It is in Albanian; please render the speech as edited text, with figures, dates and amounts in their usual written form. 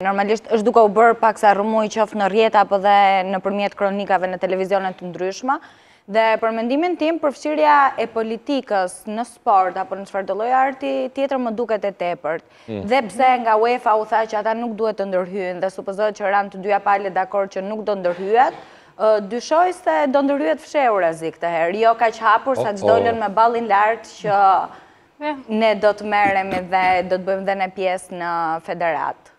Normalisht është duke u bërë paksa rrëmuj qoftë në rrjeta apo dhe nëpërmjet kronikave në televizionet të ndryshme. Dhe për mendimin tim, përfshirja e politikës në sport apo në çfarëdo lloj arti tjetër më duket e tepërt. Dhe pse nga UEFA u tha që ata nuk duhet të ndërhyjen dhe supozohet që ranë të dyja palët dakord që nuk do ndërhyjet, dyshoj se do ndërhyjet fshehur azi këtë herë, jo kaq hapur sa që dolën me ballin lart që ne do të merremi dhe do të bëjmë dhe ne pjesë në federat.